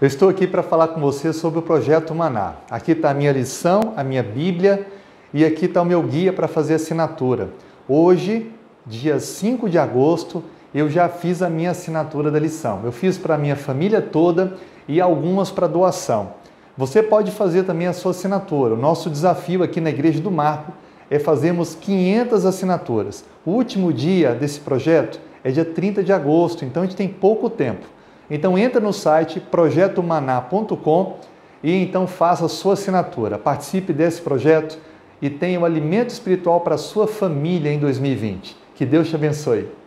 Eu estou aqui para falar com você sobre o Projeto Maná. Aqui está a minha lição, a minha Bíblia e aqui está o meu guia para fazer assinatura. Hoje, dia 5 de agosto, eu já fiz a minha assinatura da lição. Eu fiz para a minha família toda e algumas para doação. Você pode fazer também a sua assinatura. O nosso desafio aqui na Igreja do Marco é fazermos 500 assinaturas. O último dia desse projeto é dia 30 de agosto, então a gente tem pouco tempo. Então entra no site projetomaná.com e então faça a sua assinatura. Participe desse projeto e tenha um alimento espiritual para a sua família em 2020. Que Deus te abençoe.